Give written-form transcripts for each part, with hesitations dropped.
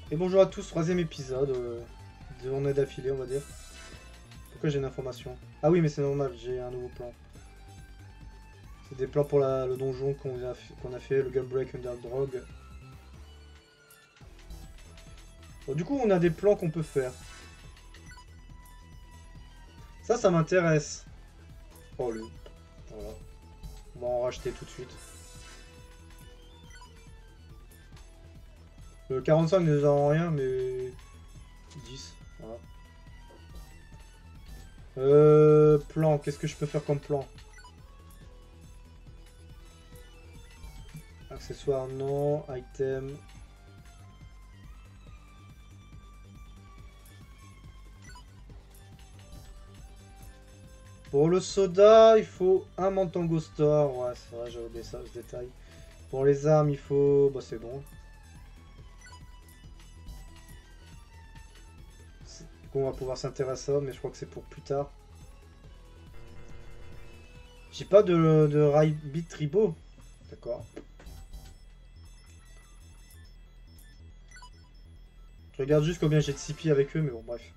Et bonjour à tous, troisième épisode de journée d'affilée, on va dire. Pourquoi j'ai une information? Ah oui, mais c'est normal, j'ai un nouveau plan. C'est des plans pour le donjon qu'on a fait, le Gunbreak Underdog. Bon, du coup, on a des plans qu'on peut faire. Ça m'intéresse. Oh, le... Voilà. On va en racheter tout de suite. Le 45 ne nous en rien, mais... 10, voilà. Plan, qu'est-ce que je peux faire comme plan? Accessoires, non. Item. Pour le soda, il faut un Mantango Store. Ouais, c'est vrai, j'ai oublié ça, ce détail. Pour les armes, il faut... Bah, c'est bon. Du coup, on va pouvoir s'intéresser à ça, mais je crois que c'est pour plus tard. J'ai pas de Rabbit Tribo. D'accord. Je regarde juste combien j'ai de CP avec eux, mais bon, bref.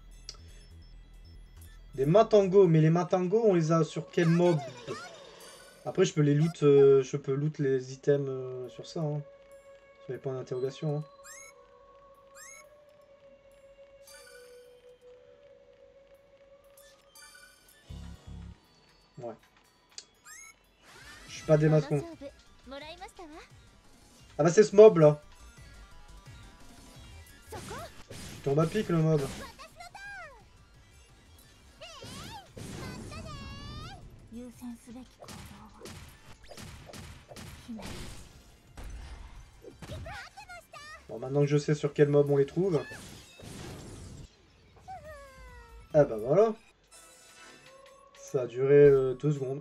Des Mantango, mais les Mantango, on les a sur quel mob? Après, je peux les loot, je peux loot les items sur ça, hein. Sur les points d'interrogation, hein. Ouais. Je suis pas des mascons. Ah bah c'est ce mob là. Il tombe à pic le mob. Bon, maintenant que je sais sur quel mob on les trouve. Ah bah voilà. Ça a duré 2 secondes.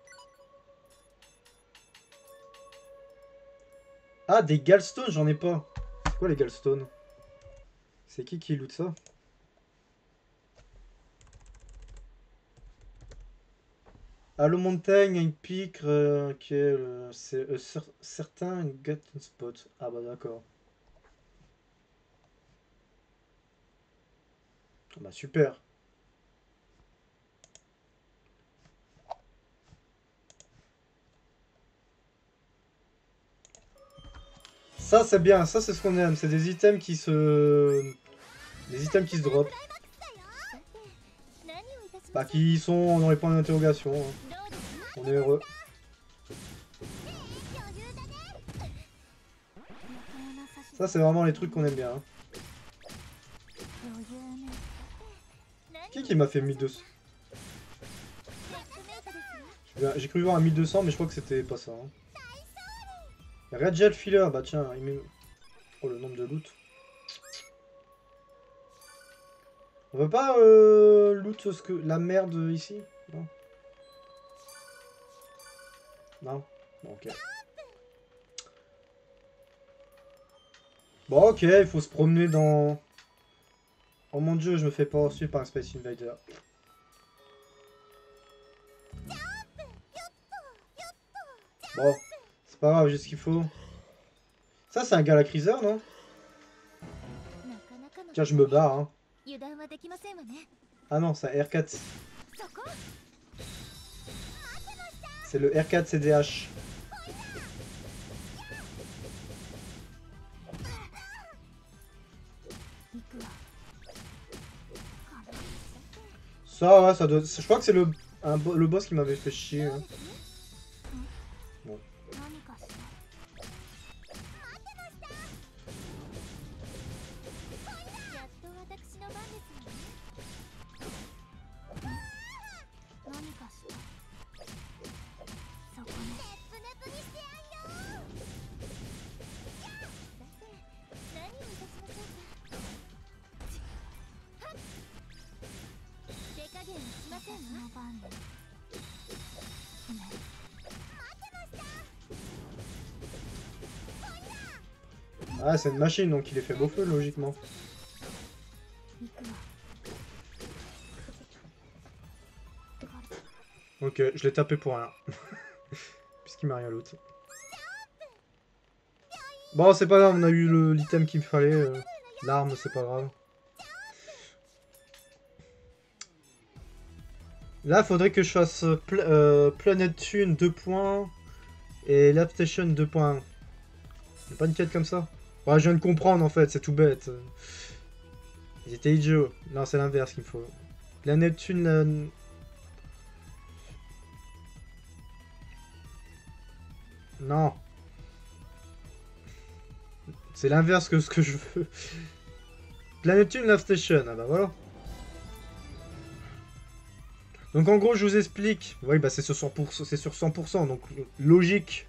Ah, des Gallstones, j'en ai pas. C'est quoi les Gallstones? C'est qui loot ça? Halo Mountain, une pique qui est certain get spot. Ah bah d'accord. Ah bah super. Ça c'est bien, ça c'est ce qu'on aime, c'est des items qui se... Des items qui se drop. Bah qui sont dans les points d'interrogation, hein. On est heureux. Ça c'est vraiment les trucs qu'on aime bien, hein. Qui m'a fait 1200? J'ai cru voir un 1200 mais je crois que c'était pas ça, hein. Red Gel Filler, bah tiens, il met... Oh le nombre de loot. On veut pas loot la merde ici? Non. Non. Bon, ok. Bon ok, il faut se promener dans... Oh mon dieu, je me fais poursuivre par un Space Invader. Bon, c'est pas grave, j'ai ce qu'il faut. Ça c'est un Galacriser, non? Tiens, je me barre, hein. Ah non, c'est un R4. C'est le R4 CDH. Ça, ouais, ça doit... Je crois que c'est le boss qui m'avait fait chier, hein. Bon. Ah, c'est une machine, donc il est fait beau feu, logiquement. Ok, je l'ai tapé pour rien. Puisqu'il m'a rien loot. Bon, c'est pas grave, on a eu l'item qu'il me fallait. L'arme, c'est pas grave. Là, faudrait que je fasse Planet Tune 2 points et Lab Station 2.1. Y'a pas une quête comme ça? Ouais, je viens de comprendre en fait, c'est tout bête. Ils étaient idiots. Non, c'est l'inverse qu'il me faut. Planet Tune... Non. C'est l'inverse que ce que je veux. Planet Tune Lab Station, ah bah voilà. Donc en gros, je vous explique. Oui, bah c'est sur 100%, c'est sur 100%, donc logique.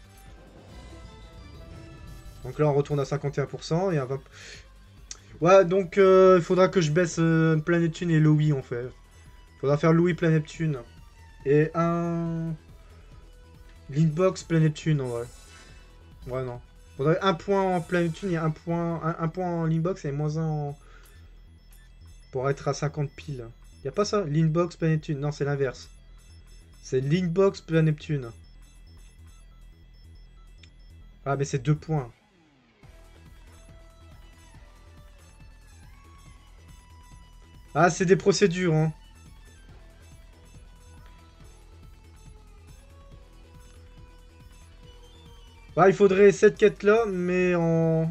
Donc là, on retourne à 51% et à 20%. Ouais, donc il faudra que je baisse Planet Tune et Louis en fait. Faudra faire Louis Planet Tune. Et un... Linkbox Planet Tune en vrai. Ouais, non. Faudrait un point en Planet Tune et un point en Linkbox et moins un en... Pour être à 50 piles. Y a pas ça? Linkbox Planet Tune. Non, c'est l'inverse. C'est Linkbox Planet Tune. Ah, mais c'est 2 points. Ah, c'est des procédures, hein. Bah, il faudrait cette quête-là, mais en...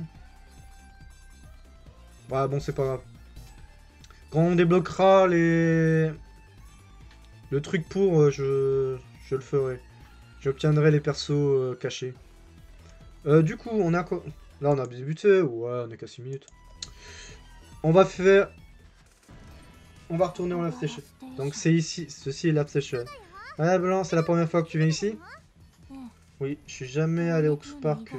Ouais, bon, c'est pas grave. Quand on débloquera les... Le truc pour, je le ferai. J'obtiendrai les persos cachés. Du coup, on a quoi? Là, on a débuté. Ouais, on est qu'à 6 minutes. On va faire... On va retourner en Lab Station. Donc c'est ici, ceci est Lab Station. Ah Blanc, c'est la première fois que tu viens ici? Oui, je suis jamais allé au Park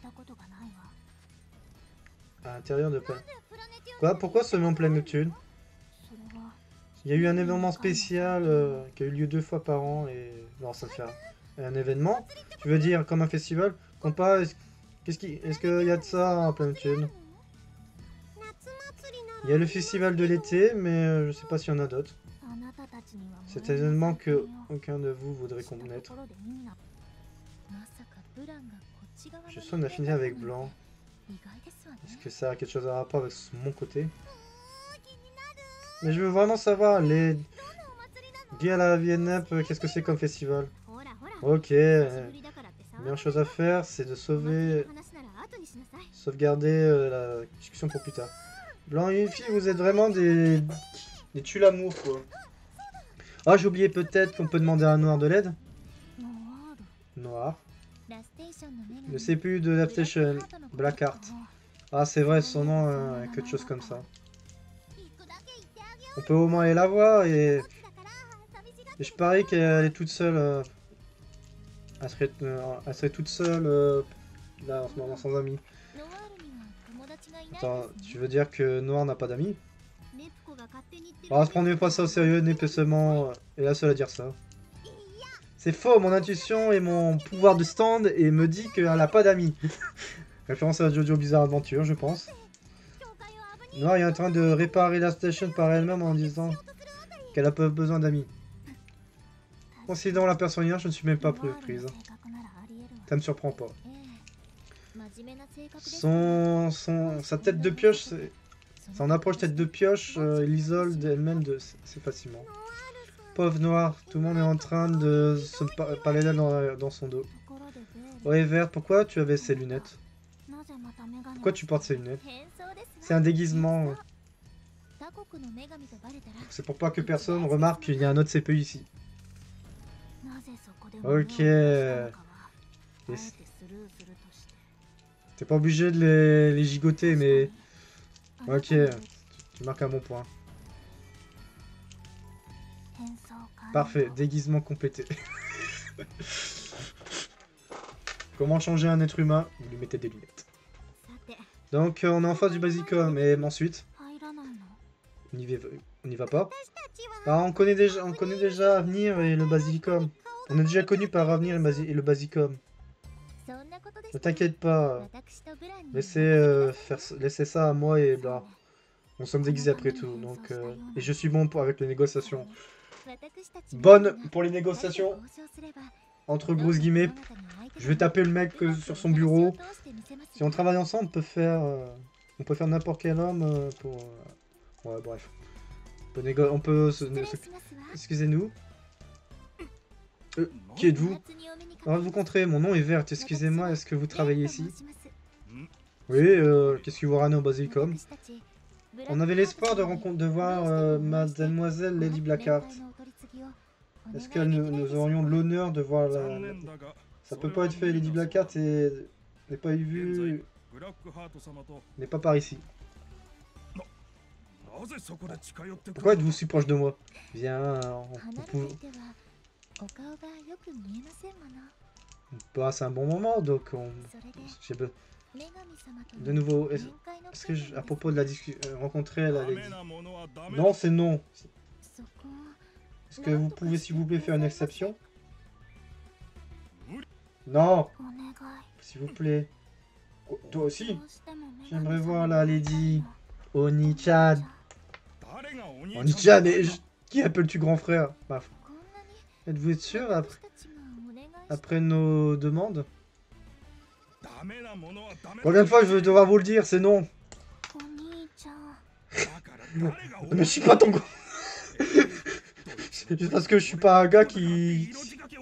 à l'intérieur de Planet. Quoi? Pourquoi seulement Planet Tune? Il y a eu un événement spécial qui a eu lieu 2 fois par an et... Non, ça me fait un événement? Tu veux dire comme un festival? Compas, est-ce qu'il y a de ça à Planet Tune? Il y a le festival de l'été, mais je sais pas s'il y en a d'autres. C'est un événement que aucun de vous voudrait connaître. Je sens une affinité avec Blanc. Est-ce que ça a quelque chose à rapport avec mon côté? Mais je veux vraiment savoir, les... Dis à la Viennep, qu'est-ce que c'est comme festival? Ok, la meilleure chose à faire, c'est de sauvegarder la discussion pour plus tard. Blanc et Yuffie, vous êtes vraiment des tue-l'amour, quoi. Ah, j'ai oublié peut-être qu'on peut demander à un Noir de l'aide. Noir. Le CPU de Lab Station, Blackheart. Ah, c'est vrai, son nom, quelque chose comme ça. On peut au moins aller la voir et je parie qu'elle est toute seule. Elle serait toute seule là en ce moment sans amis. Attends, tu veux dire que Noir n'a pas d'amis? On se prenez pas ça au sérieux, seulement est la seule à dire ça. C'est faux, mon intuition et mon pouvoir de stand et me dit qu'elle n'a pas d'amis. Référence à Jojo Bizarre Adventure, je pense. Noir est en train de réparer la station par elle-même en disant qu'elle a pas besoin d'amis. Considérant la personne, je ne suis même pas prise. Ça me surprend pas. Sa tête de pioche, son approche tête de pioche, l'isole d'elle-même c'est facilement. Pauvre Noir, tout le monde est en train de se parler d'elle dans son dos. Ouais, Verte, pourquoi tu avais ces lunettes? Pourquoi tu portes ces lunettes? C'est un déguisement. C'est pour pas que personne remarque qu'il y a un autre CPU ici. Ok. T'es pas obligé de les gigoter, mais... Ok, tu marques un bon point. Parfait, déguisement complété. Comment changer un être humain? Vous lui mettez des lunettes. Donc on est en face du Basicom, et ensuite... On y va pas? Ah, on connaît déjà Avenir et le Basicom. On est déjà connu par Avenir et le Basicom. Ne t'inquiète pas. Laissez ça à moi et Blah. On sommes déguisés après tout, donc... Et je suis bon avec les négociations. Bonne pour les négociations. Entre grosses guillemets. Je vais taper le mec sur son bureau. Si on travaille ensemble, on peut faire... On peut faire n'importe quel homme pour... Ouais, bref. On peut excusez-nous. Qui êtes-vous? Alors, vous compterez, mon nom est Vert. Excusez-moi, est-ce que vous travaillez ici? Oui, qu'est-ce que vous ramenez au Basilikum? On avait l'espoir de voir Mademoiselle Lady Blackheart. Est-ce que nous aurions l'honneur de voir la... Ça peut pas être fait, Lady Blackheart n'est pas vue... n'est pas par ici. Pourquoi êtes-vous si proche de moi? Viens, bah, c'est un bon moment, donc de nouveau, est-ce que à propos de la discussion, rencontrer la Lady... Non, c'est non. Est-ce que vous pouvez, s'il vous plaît, faire une exception? Non, s'il vous plaît. Toi aussi? J'aimerais voir la Lady Oni-chan. Oni-chan, qui appelles-tu grand frère? Bah, êtes-vous sûr après nos demandes? Combien de fois je vais devoir vous le dire, c'est non. Mais je suis pas ton... Juste parce que je suis pas un gars qui...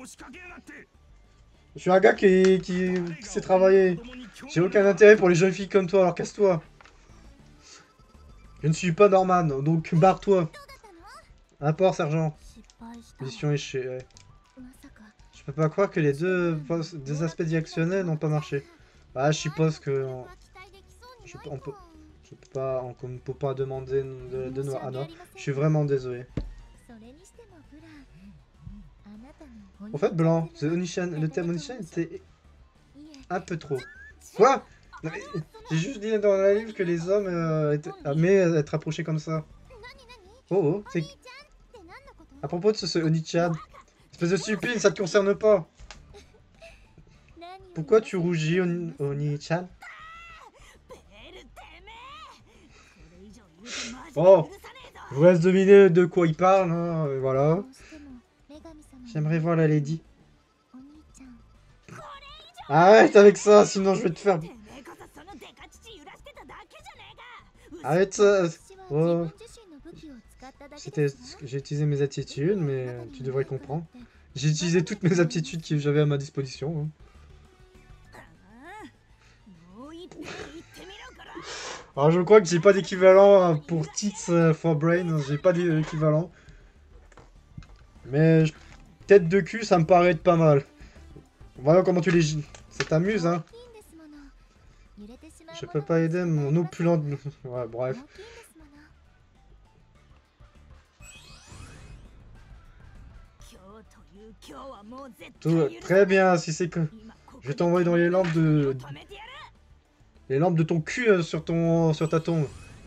Je suis un gars qui sait travailler. J'ai aucun intérêt pour les jeunes filles comme toi, alors casse-toi. Je ne suis pas Norman, donc barre-toi. Import, sergent. Mission échouée. Je peux pas croire que les deux aspects directionnels n'ont pas marché. Ah, je suppose que... on ne peut pas demander de noix. Ah non, je suis vraiment désolé. En fait, Blanc, le thème Onichan était un peu trop. Quoi? J'ai juste dit dans la livre que les hommes aimaient être approchés comme ça. Oh, c'est... À propos de ce Onichan, espèce de stupide, ça te concerne pas. Pourquoi tu rougis, Oni-chan? Oh, je vous laisse deviner de quoi il parle, hein, voilà. J'aimerais voir la Lady. Arrête avec ça, sinon je vais te faire... Arrête ça. Oh. J'ai utilisé mes aptitudes, mais tu devrais comprendre. J'ai utilisé toutes mes aptitudes que j'avais à ma disposition. Hein. Alors je crois que j'ai pas d'équivalent pour Tits for Brain, j'ai pas d'équivalent. Mais tête de cul, ça me paraît être pas mal. Voilà comment tu les... Ça t'amuse, hein. Je peux pas aider mon opulent... Ouais, bref. Tout, très bien, si c'est que... Je vais t'envoyer dans les lampes de... Les lampes de ton cul sur ta tombe.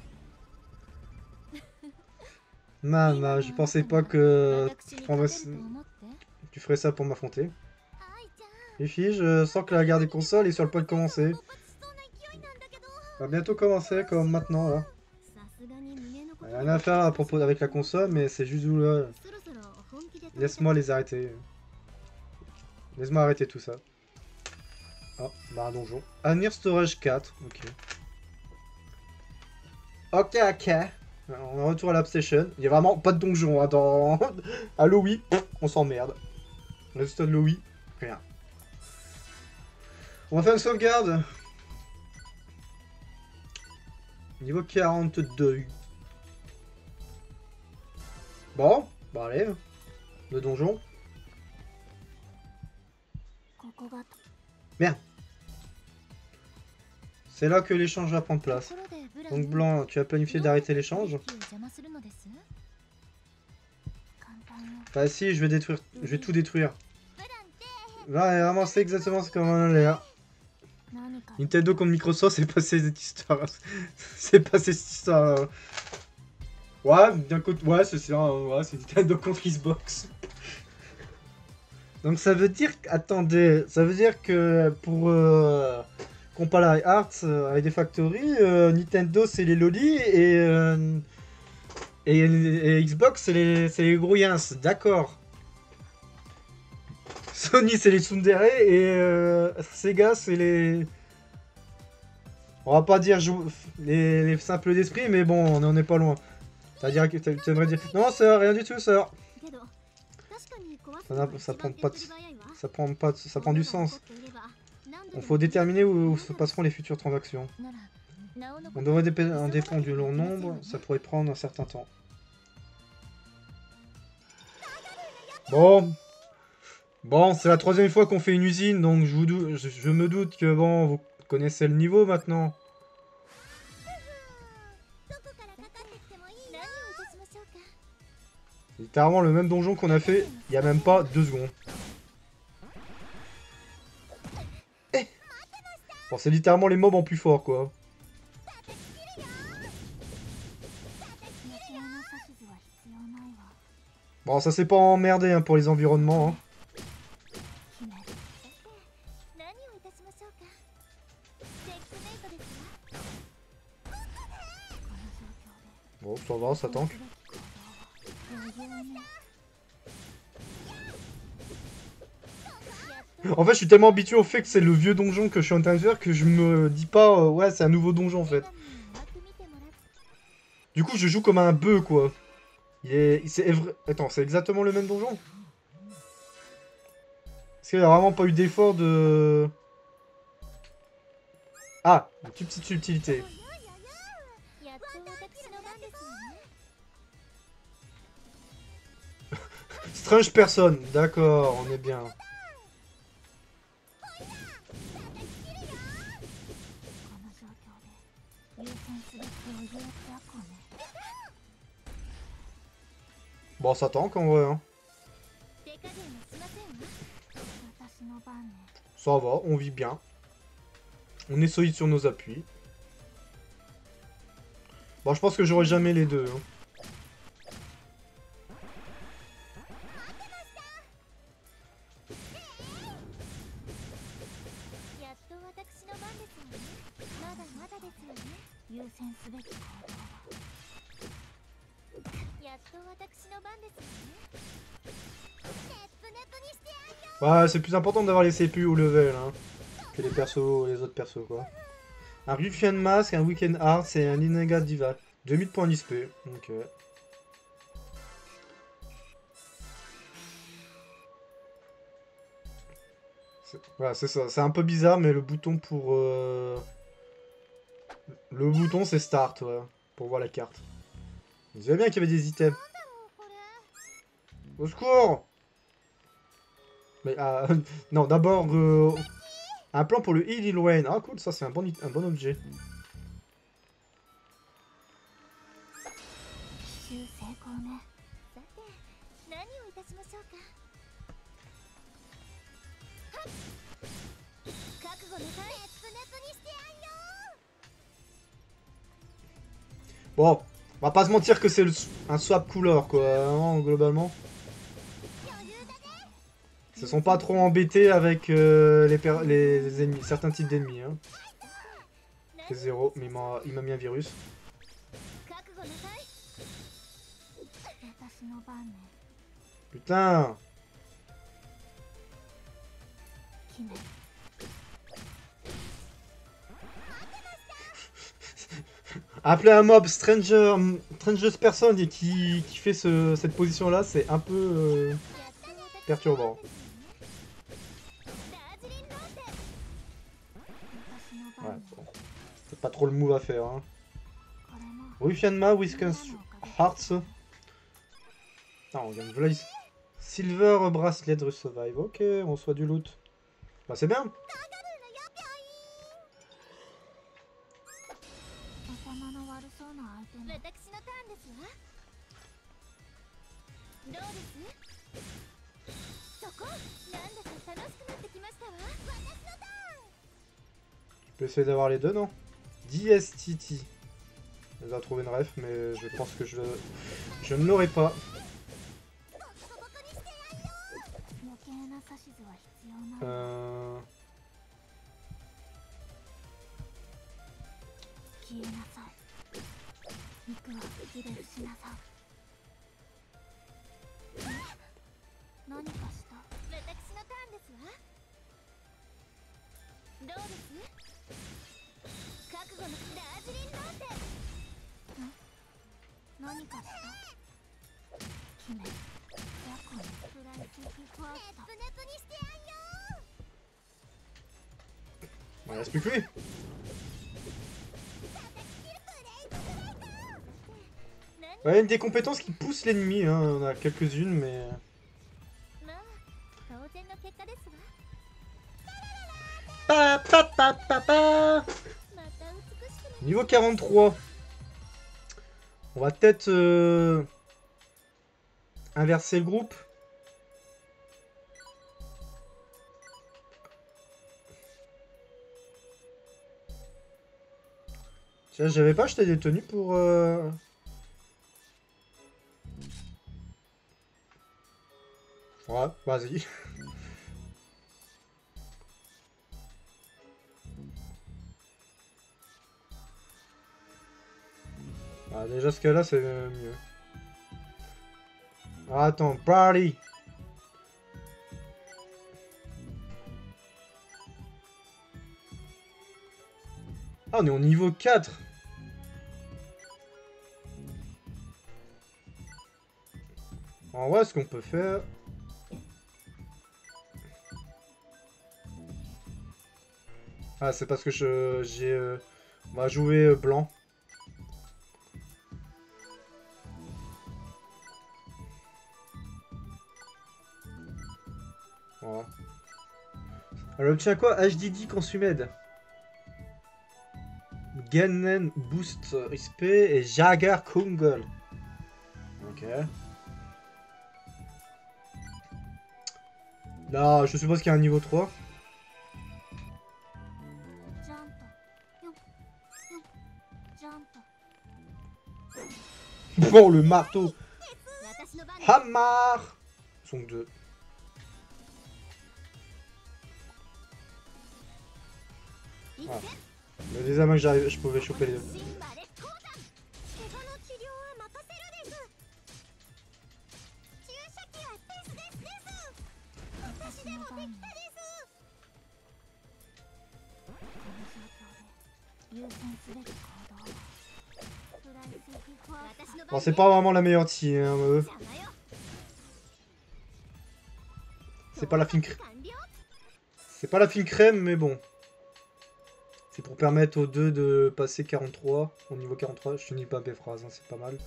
Maman, je pensais pas que tu ferais ça pour m'affronter. Les filles, je sens que la guerre des consoles est sur le point de commencer. Ça va bientôt commencer, comme maintenant, là. Rien à faire à propos avec la console, mais c'est juste là. Laisse-moi les arrêter. Laisse-moi arrêter tout ça. Oh, bah un donjon. Anir Storage 4, ok. Ok, ok. On est retour à l'Upstation. Il n'y a vraiment pas de donjon hein, dans... à Lowy, on s'emmerde. Résultat de Lowy, rien. On va faire une sauvegarde. Niveau 42. Bon, bah allez. Le donjon. Merde. C'est là que l'échange va prendre place. Donc Blanc, tu as planifié d'arrêter l'échange? Bah si, je vais tout détruire. Là, vraiment, c'est exactement ce qu'on en a l'air. Nintendo contre Microsoft, c'est passé cette histoire. C'est passé cette histoire. Ouais, d'un côté, ouais, c'est ça, ouais, c'est Nintendo contre Xbox. Donc ça veut dire, attendez, ça veut dire que pour comparer Arts avec des Factory, Nintendo c'est les lolis et Xbox c'est les grouillins, d'accord. Sony c'est les tsundere et Sega c'est les... On va pas dire les simples d'esprit, mais bon, on n'en est pas loin. C'est-à-dire que tu aimerais dire... Non, sœur, rien du tout, sœur. Ça prend pas de... Ça prend du sens. Il faut déterminer où se passeront les futures transactions. On devrait en dépendre du long nombre, ça pourrait prendre un certain temps. Bon. Bon, c'est la troisième fois qu'on fait une usine, donc je me doute que bon, vous connaissez le niveau maintenant. C'est littéralement le même donjon qu'on a fait il y a même pas 2 secondes. Eh bon, c'est littéralement les mobs en plus fort, quoi. Bon, ça s'est pas emmerdé hein, pour les environnements. Hein. Bon, ça va, ça tank. En fait, je suis tellement habitué au fait que c'est le vieux donjon que je suis en train de faire que je me dis pas, ouais, c'est un nouveau donjon en fait. Du coup, je joue comme un bœuf, quoi. Attends, c'est exactement le même donjon? Est-ce qu'il n'y a vraiment pas eu d'effort de... Ah, une petite subtilité. Strange personne, d'accord, on est bien. Bon, ça tank en vrai. Hein. Ça va, on vit bien. On est solide sur nos appuis. Bon, je pense que j'aurai jamais les deux. Hein. Ouais, c'est plus important d'avoir les CPU au level hein, que les autres persos quoi. Un Ruffian Mask, un Weekend Hearts et un Inaga Diva. 2000 points d'XP. Ok. Voilà, c'est ça. C'est un peu bizarre, mais le bouton pour... Le bouton, c'est Start, ouais. Pour voir la carte. Vous savez bien qu'il y avait des items. Au secours! Mais, non, d'abord... Un plan pour le Heal Lil Ah, cool, ça, c'est un bon objet. Bon, on va pas se mentir que c'est un swap couleur, quoi, hein, globalement. Ils se sont pas trop embêtés avec les ennemis, certains types d'ennemis. Hein. C'est 0, mais il m'a mis un virus. Putain! Appeler un mob Stranger's Person et qui fait cette position là, c'est un peu perturbant. Ouais, bon. C'est pas trop le move à faire. Hein. Ruffianma, Whiskers Hearts. Ah, on gagne Blaze. Silver Bracelet de Survive. Ok, on reçoit du loot. Bah, c'est bien. Je peux essayer d'avoir les deux, non? DSTT. Elle va trouver une ref, mais je pense que je ne l'aurai pas. Je Il reste plus que lui. Ouais, une des compétences qui pousse l'ennemi, hein. On a quelques-unes, mais... Pa, pa, pa, pa, pa. Niveau 43. On va peut-être inverser le groupe. Tiens, j'avais pas acheté des tenues pour... Ouais, vas-y. Ah, déjà ce cas-là, c'est mieux. Ah, attends, party. Ah, on est au niveau 4. En vrai, ce qu'on peut faire... Ah, c'est parce que j'ai... on va jouer blanc. Voilà. Elle obtient quoi? HDD Consumed. Gannen Boost XP et Jagger Kungol. Ok. Là, je suppose qu'il y a un niveau 3. Bon, le marteau. Hammer. Sont deux. Ah. Le deuxième que j'arrive, je pouvais choper les deux. Bon, c'est pas vraiment la meilleure team, hein, c'est pas la fine crème. C'est pas la fine crème, mais bon. C'est pour permettre aux deux de passer 43. Au niveau 43, je finis pas mes phrases, hein, c'est pas mal.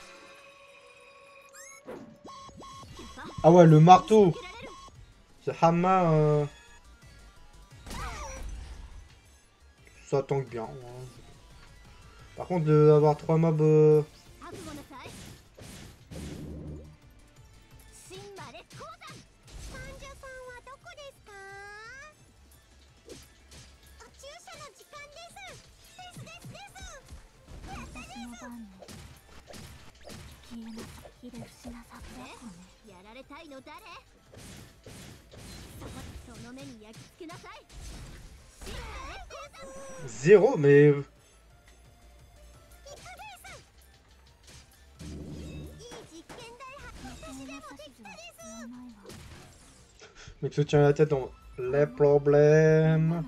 Ah ouais, le marteau. Ce hammer. Ça tank bien. Hein. Par contre, d'avoir 3 mobs... Zéro, mais... Mec se tient la tête dans les problèmes.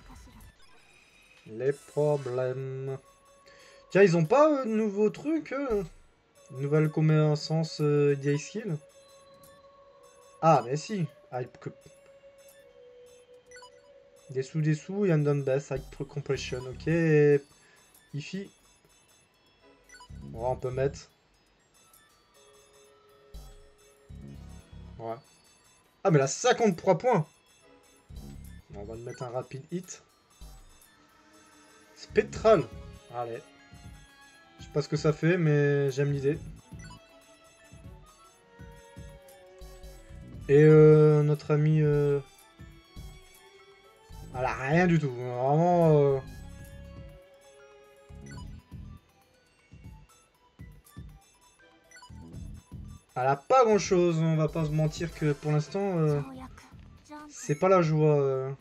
Les problèmes. Tiens, ils ont pas de nouveaux trucs nouvelle connaissance d'IA skill. Ah, mais si. Des sous, and done best, high compression. Ok. Ifi. Ouais, on peut mettre. Ouais. Ah, mais là, 53 points. On va lui mettre un rapide hit. Spectral. Allez. Je sais pas ce que ça fait, mais j'aime l'idée. Et notre ami... Elle a rien du tout. Vraiment... Elle a pas grand chose. On va pas se mentir que pour l'instant... c'est pas la joie.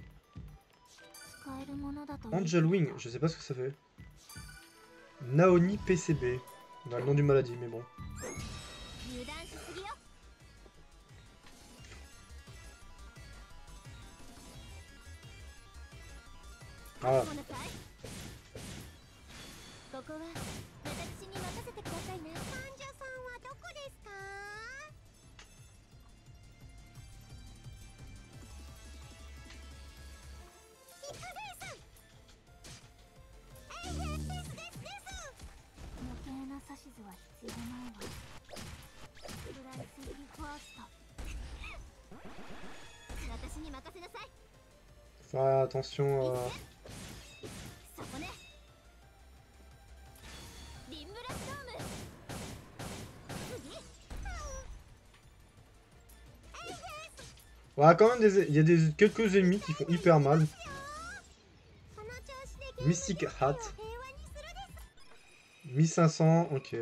Angel Wing. Je sais pas ce que ça fait. Naoni PCB. On a le nom d'une maladie, mais bon. Ah. Faire attention à... Ouais, quand même, il y a quelques ennemis qui font hyper mal. Mystic Hat. 1500, ok.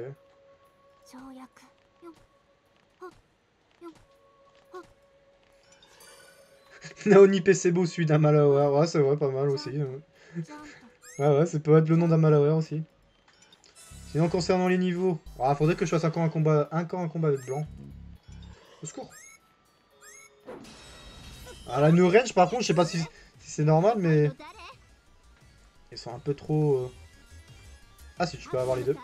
Naoni Pesebo, celui d'un Malware. Ouais, c'est vrai, pas mal aussi. Ouais, ça peut être le nom d'un Malware aussi. Sinon, concernant les niveaux, faudrait que je fasse encore un combat avec blanc. Au secours. La new range, par contre, je sais pas si c'est normal, mais... Ils sont un peu trop... Ah, si tu peux avoir les deux.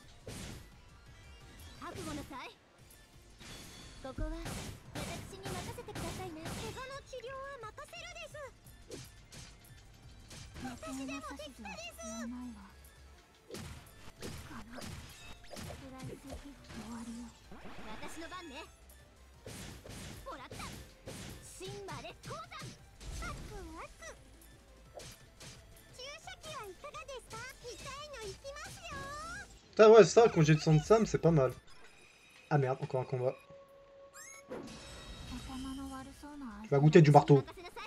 Ah ouais, ça, quand j'ai de sang de Sam, c'est pas mal. Ah merde, encore un combat. Tu vas goûter du marteau.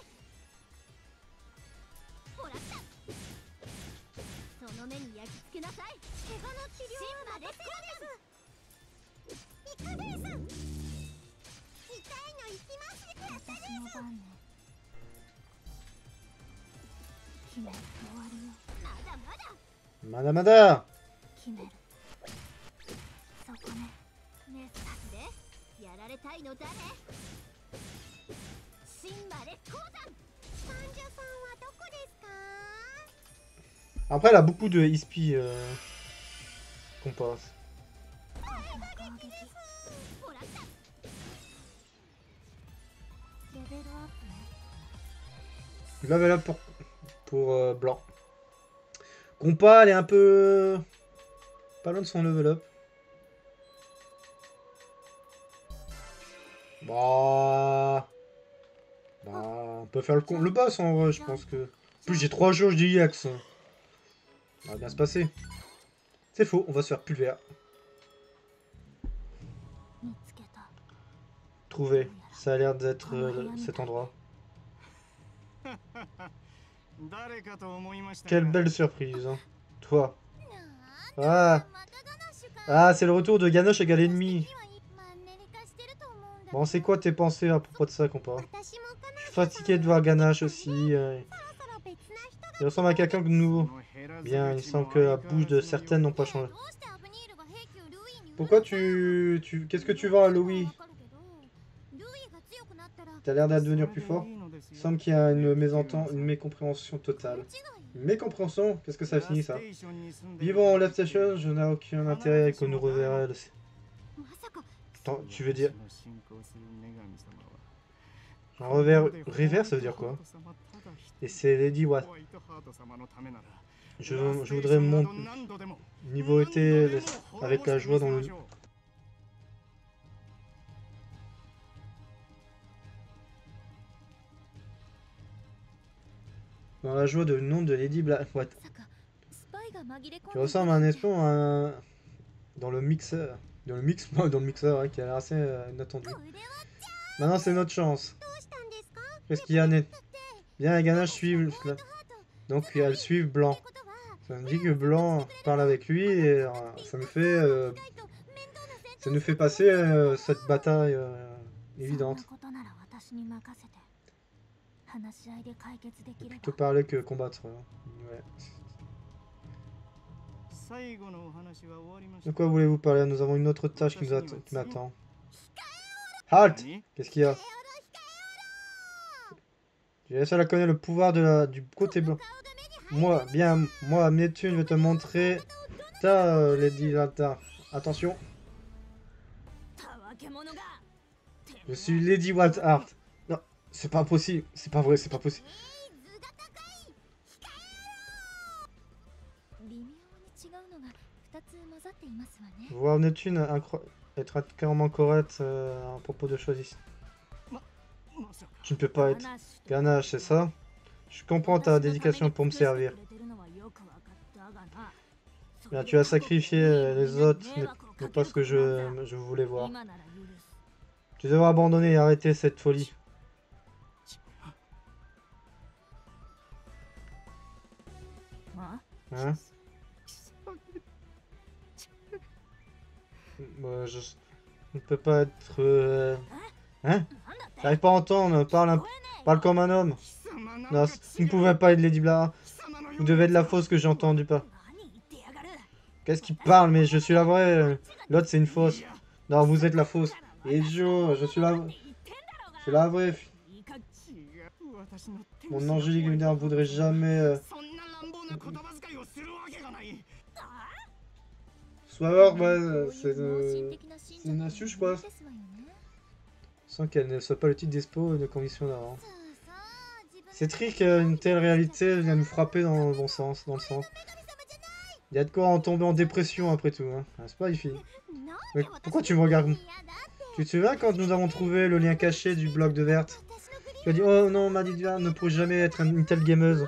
Madamada. Après, elle a beaucoup de XP qu'on passe. Level up pour blanc. Compas, elle est un peu... pas loin de son level up. On peut faire le boss en vrai, je pense que... En plus, j'ai 3 jours, je dis Yax. Ça va bien se passer. C'est faux, on va se faire pulvère. Trouvé. Ça a l'air d'être cet endroit. Quelle belle surprise. Hein. Toi. C'est le retour de Ganoche égale ennemi. Bon, c'est quoi tes pensées à propos de ça, compas? Je suis fatigué de voir Ganache aussi. Il ressemble à quelqu'un de nouveau. Bien, il semble que la bouche de certaines n'ont pas changé. Pourquoi qu'est-ce que tu vas, Louis? T'as l'air d'être devenir plus fort. Il semble qu'il y a une mécompréhension totale. Une mécompréhension? Qu'est-ce que ça finit, ça? Vivons en Left Station, je n'ai aucun intérêt que nous reverrons. Attends, tu veux dire... Un revers, ça veut dire quoi? Et c'est Lady Watt. Je voudrais mon niveau été avec la joie dans le... Dans la joie de nom de Lady Watt. Tu ressembles à un espion dans le mixeur. Dans le mixeur, hein, qui a l'air assez inattendu. Maintenant, c'est notre chance. Qu'est-ce qu'il y a, Net? Bien, les ganaches suivent. Donc, elles suivent Blanc. Ça me dit que Blanc parle avec lui et ça nous fait passer cette bataille évidente. Plutôt parler que combattre. Ouais. De quoi voulez-vous parler? Nous avons une autre tâche qui m'attend. Halt! Qu'est-ce qu'il y a? J'ai réussi à connaître le pouvoir du côté blanc. Moi, Neptune, je vais te montrer Putain, Lady Water. Attention. Je suis Lady Water. Non, c'est pas possible. C'est pas vrai, c'est pas possible. Voir Neptune être incroyablement correct à propos de choses ici. Tu ne peux pas être ganache, c'est ça? Je comprends ta dédication pour me servir. Bien, tu as sacrifié les autres, n'est pas ce que je voulais voir. Tu devrais abandonner et arrêter cette folie. Hein? Je ne peux pas être... Hein? J'arrive pas à entendre, parle comme un homme. Non, vous ne pouvez pas être Lady Blah. Vous devez être la fausse que j'ai entendu pas. Qu'est-ce qu'il parle? Mais je suis la vraie. L'autre c'est une fausse. Non, vous êtes la fausse. Et je suis la... C'est la vraie. Mon angélique ne voudrait jamais... Soit bah, c'est une astuce, je crois. Sans qu'elle ne soit pas le titre d'Espo de condition d'avant. C'est triste qu'une telle réalité vient nous frapper dans le bon sens, dans le sens. Il y a de quoi en tomber en dépression après tout, hein. Ah, c'est pas une fille. Mais pourquoi tu me regardes? Tu te souviens quand nous avons trouvé le lien caché du bloc de Verte? Tu as dit, oh non, ma Lydia ne pourrait jamais être une telle gameuse.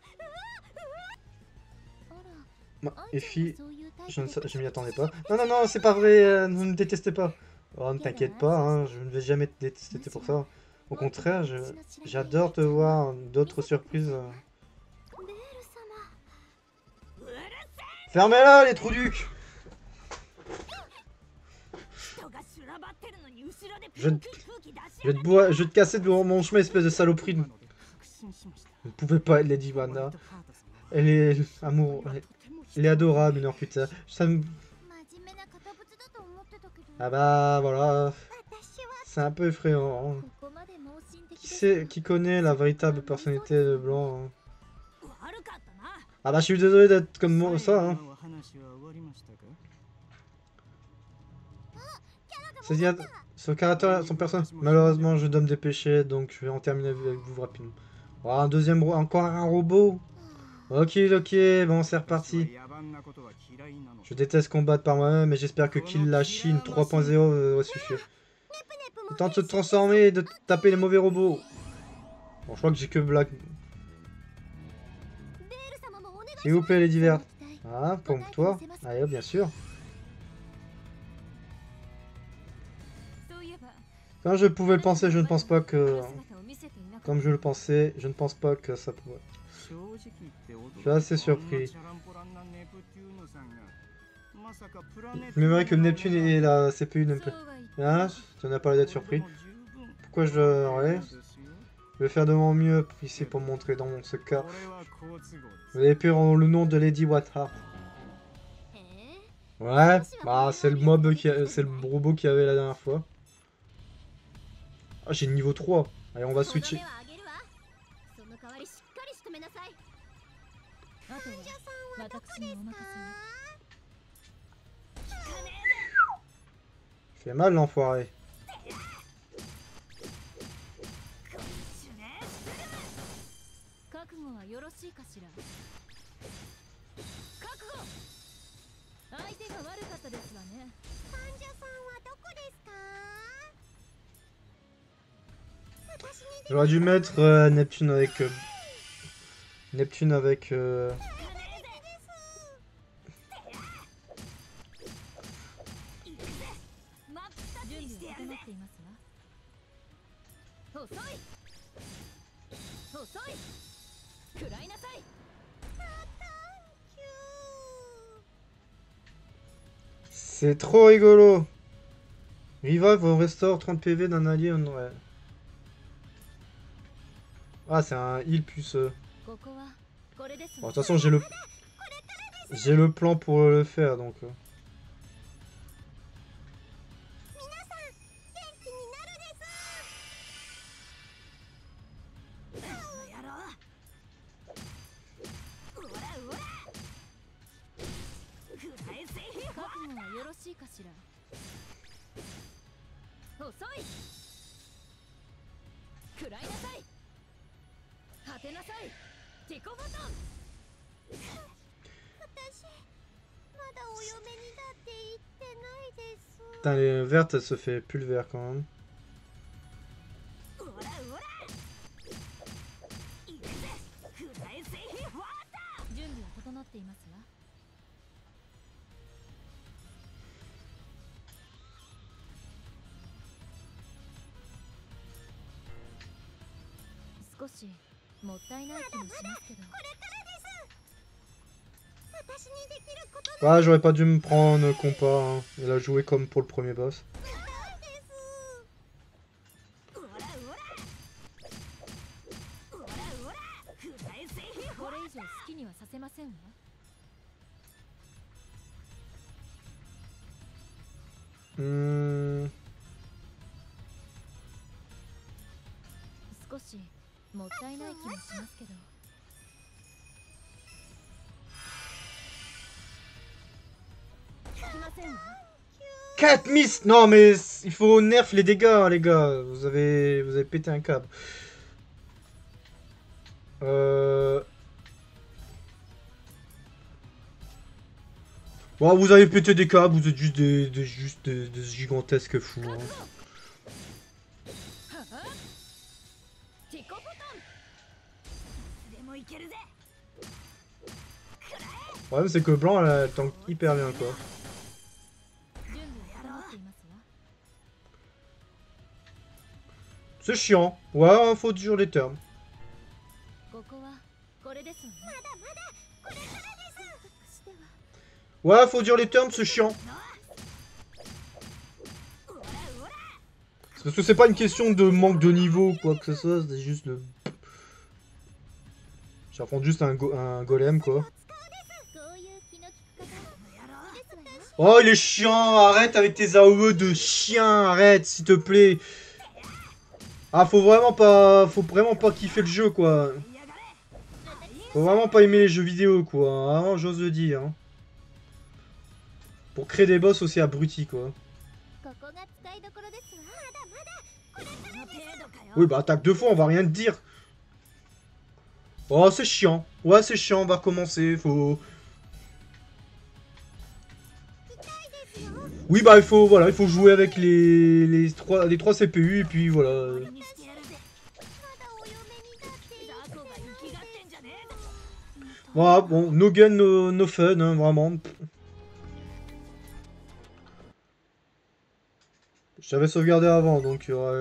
Et fille, je m'y attendais pas. Non, non, non, c'est pas vrai, ne me détestez pas. Oh, ne t'inquiète pas, hein, je ne vais jamais te détester pour ça. Au contraire, j'adore te voir d'autres surprises. Fermez-la, les trous ducs! Je vais te casser devant mon chemin, espèce de saloperie. Vous ne pouvez pas être Lady Wanda. Elle est elle est adorable, une heure plus tard. Ah bah voilà. C'est un peu effrayant. Hein. Qui connaît la véritable personnalité de Blanc hein. Ah bah je suis désolé d'être comme ça. Hein. C'est-à-dire, son caractère, son personnage. Malheureusement, je dois me dépêcher, donc je vais en terminer avec vous rapidement. Oh, un deuxième, encore un robot. Ok, bon, c'est reparti. Je déteste combattre par moi-même, mais j'espère que Kill la Chine 3.0 va suffire. Il tente de se transformer et de taper les mauvais robots. Bon, je crois que j'ai que Black. S'il vous plaît, les divers. Ah, pour toi. Allez, bien sûr. Quand je pouvais le penser, je ne pense pas que... Comme je le pensais, je ne pense pas que ça pourrait... Je suis assez surpris. Je m'aimerais que Neptune et la CPU ne me... Hein? Tu n'as pas l'air d'être surpris. Pourquoi je... Ouais. Je vais faire de mon mieux ici pour montrer dans ce cas. Vous avez pu en le nom de Lady Water. Ouais, bah c'est le mob qui c'est le robot qu'il y avait la dernière fois. Ah, j'ai niveau 3. Allez, on va switcher. Fait mal l'enfoiré. J'aurais dû mettre Neptune avec... Neptune avec... C'est trop rigolo. Revive on restaure 30 PV d'un allié. Ouais. Ah, c'est un heal plus... Bon, de toute façon, j'ai le plan pour le faire, donc... Putain, les vertes, elle se fait pulvère quand même. Ah, j'aurais pas dû me prendre compas. Hein. Il a joué comme pour le premier boss. Quatre miss. Non mais il faut nerf les dégâts les gars. Vous avez pété un câble. Bon, vous avez pété des câbles, vous êtes juste des gigantesques fous. Hein. Le problème c'est que blanc elle tank hyper bien quoi. C'est chiant. Ouais, faut toujours les termes. Ouais, faut dire les termes, c'est chiant. Parce que c'est pas une question de manque de niveau ou quoi que ce soit, c'est juste le... J'affronte juste un golem quoi. Oh, il est chiant, arrête avec tes AOE de chien, arrête s'il te plaît. Ah, faut vraiment pas kiffer le jeu quoi. Faut vraiment pas aimer les jeux vidéo quoi, hein, j'ose le dire. Hein. Pour créer des boss aussi abrutis quoi. Oui bah attaque deux fois, on va rien te dire. Oh c'est chiant. Ouais c'est chiant, on va recommencer, faut... Oui bah il faut jouer avec les 3 CPU et puis voilà. Voilà, bon, no gun, no fun, hein, vraiment. J'avais sauvegardé avant, donc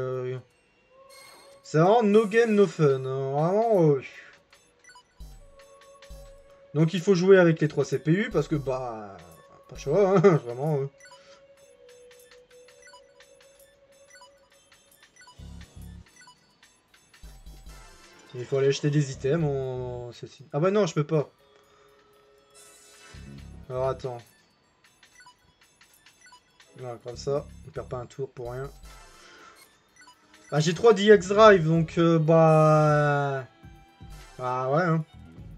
c'est vraiment no game, no fun. Hein, vraiment. Donc il faut jouer avec les 3 CPU parce que bah... Pas le choix, hein, vraiment. Il faut aller acheter des items en... Ah bah non, je peux pas. Alors attends. Voilà, comme ça, on perd pas un tour pour rien. Ah, j'ai 3 DX Drive, donc bah... Ah ouais, hein.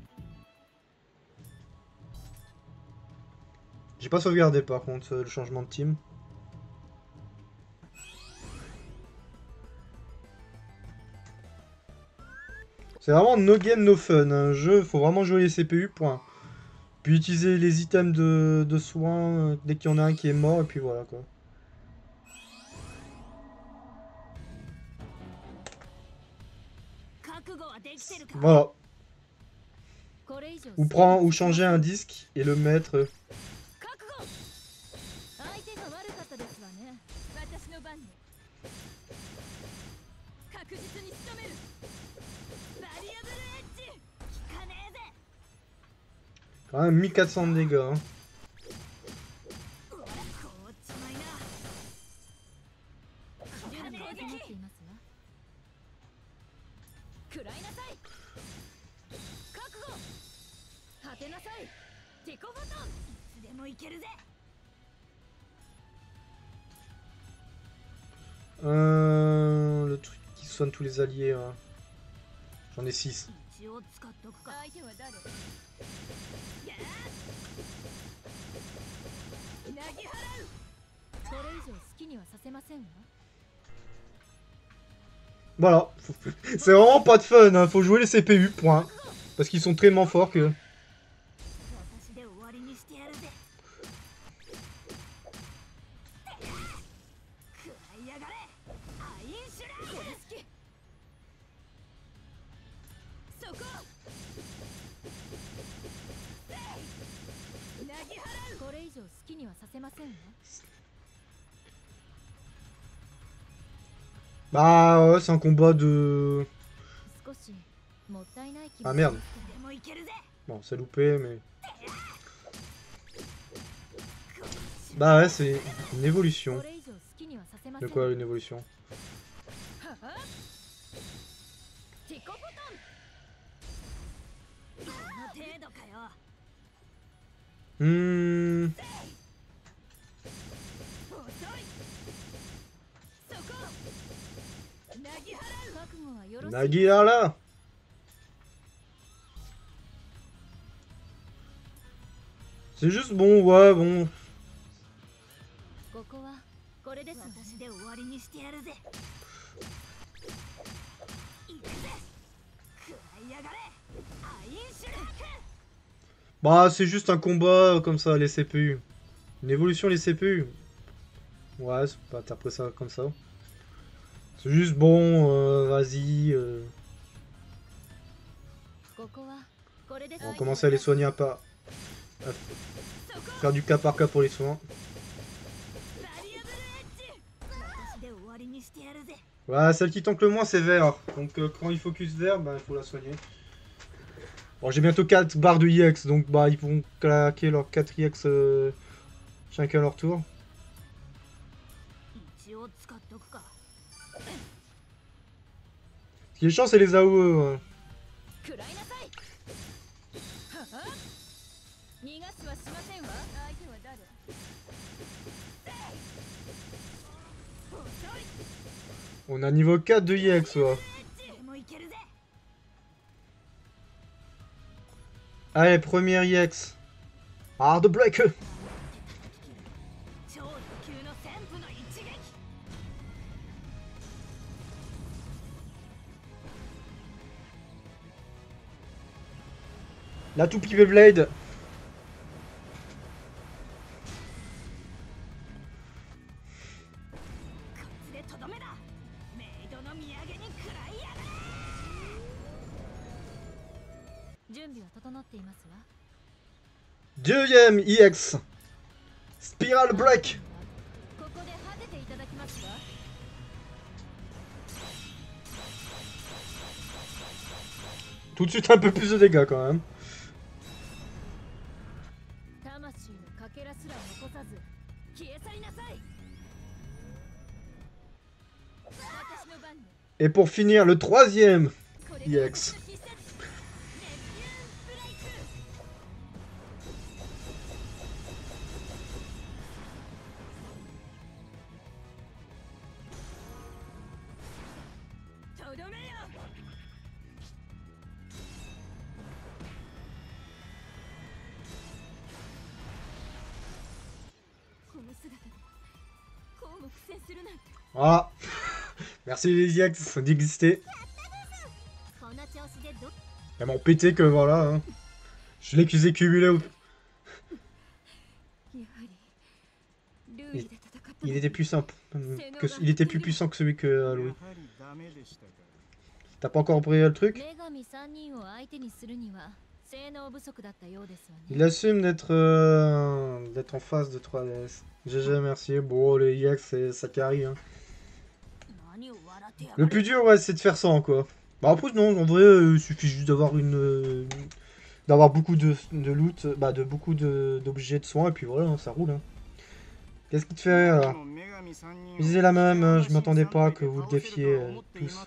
J'ai pas sauvegardé par contre le changement de team. C'est vraiment no game, no fun. Un jeu, faut vraiment jouer les CPU, point. Puis utiliser les items de soins dès qu'il y en a un qui est mort, et puis voilà quoi. Voilà. Ou changer un disque et le mettre... Quand même 1400 de dégâts. Hein. Le truc qui soigne tous les alliés. Hein. J'en ai 6. Voilà. C'est vraiment pas de fun, hein. Faut jouer les CPU, point. Parce qu'ils sont tellement forts que... Bah ouais, c'est un combat de... Ah merde. Bon, c'est loupé, mais... Bah ouais, c'est une évolution. De quoi, une évolution? Nagihara. C'est juste bon, ouais, bon. Bah, c'est juste un combat comme ça, les CPU. Une évolution, les CPU. Ouais, c'est pas interpréter ça comme ça. C'est juste bon, vas-y. On va commencer à les soigner à pas. À faire du cas par cas pour les soins. Voilà, celle qui tank le moins, c'est vert. Donc quand il focus vert, bah, il faut la soigner. Bon, j'ai bientôt 4 barres de IX, donc bah, ils vont claquer leurs 4 IX chacun à leur tour. Ce qui est chiant, c'est les AOE. Ouais. On a niveau 4 de IX, ouais. Allez, première IX. Hard Break. La toupie Beyblade. Deuxième EX. Spiral Break. Tout de suite un peu plus de dégâts quand même. Et pour finir, le troisième EX. Voilà. Merci les EX d'exister. Elles m'ont pété que voilà. Hein. Je l'ai accusé cumulé au... Il était plus simple. Il était plus puissant que celui que Louis. T'as pas encore pris le truc? Il assume d'être en face de 3DS. GG, merci. Bon, les EX, ça carry. Hein. Le plus dur, ouais, c'est de faire 100, quoi. Bah après, non, en vrai, il suffit juste d'avoir d'avoir beaucoup de loot, bah de beaucoup d'objets de soins, et puis voilà, hein, ça roule. Hein. Qu'est-ce qui te fait là? Je disais la même, hein, je m'attendais pas que vous le défiez tous.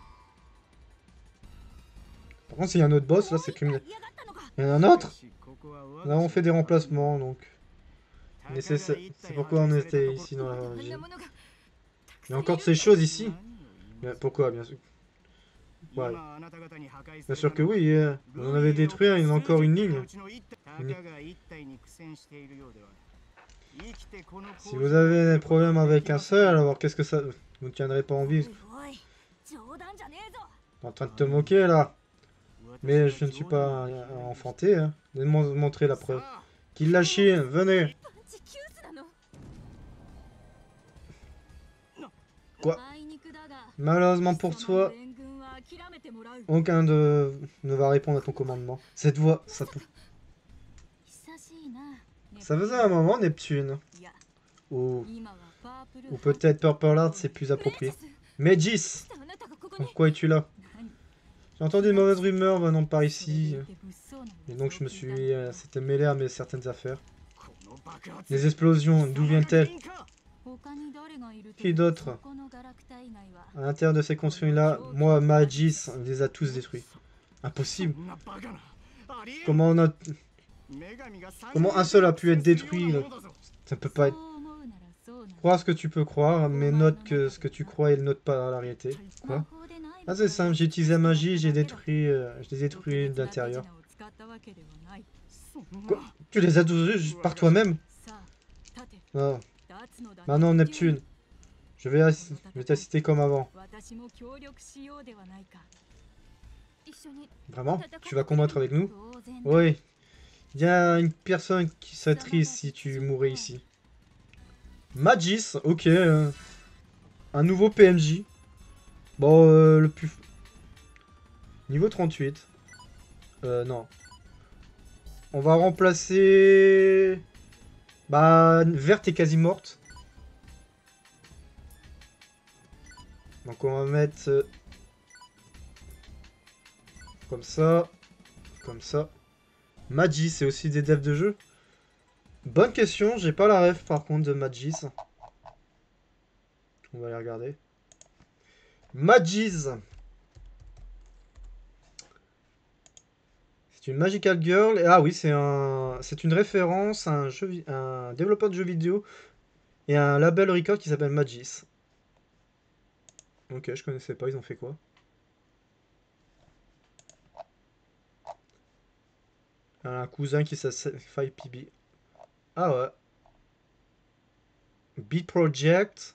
Par contre, s'il y a un autre boss, là, c'est criminel. Il y en a un autre? Nous avons fait des remplacements, donc... C'est pourquoi on était ici dans la ville. Il y a encore de ces choses ici? Mais pourquoi, bien sûr? Ouais. Bien sûr que oui, on en avait détruit, il y en a encore une ligne. Si vous avez des problèmes avec un seul, alors qu'est-ce que ça... Vous ne tiendrez pas en vie. T'es en train de te moquer, là. Mais je ne suis pas enfanté, hein. Donne-moi montrer la preuve. Qu'il l'a chié, venez. Quoi? Malheureusement pour toi, aucun ne va répondre à ton commandement. Cette voix, ça faisait un moment, Neptune. Ou peut-être Purple Heart, c'est plus approprié. Megis, pourquoi es-tu là? J'ai entendu de mauvaises rumeurs venant par ici. Et donc je me suis... C'était mêlé à certaines affaires. Les explosions, d'où viennent-elles? Qui d'autre? À l'intérieur de ces constructions-là, moi, Magis, on les a tous détruits. Impossible. Comment un seul a pu être détruit là? Ça peut pas être... Crois ce que tu peux croire, mais note que ce que tu crois et note pas la réalité. Quoi? Ah, c'est simple, j'ai utilisé la magie, je les ai détruits d'intérieur. Quoi? Tu les as détruits par toi-même? Non. Maintenant, Neptune. Je vais t'assister comme avant. Vraiment? Tu vas combattre avec nous? Oui. Il y a une personne qui serait triste si tu mourais ici. Magis, ok. Un nouveau PNJ. Bon, le plus... Niveau 38. Non. On va remplacer... Bah, Verte est quasi morte. Donc on va mettre... Comme ça. Comme ça. Magis, c'est aussi des devs de jeu? Bonne question, j'ai pas la ref par contre de Magis. On va aller regarder. Magis. C'est une Magical Girl. Ah oui, c'est une référence à un développeur de jeux vidéo et à un label record qui s'appelle Magis. Ok, je connaissais pas, ils ont fait quoi? Un cousin qui s'appelle 5PB. Ah ouais. Beat Project.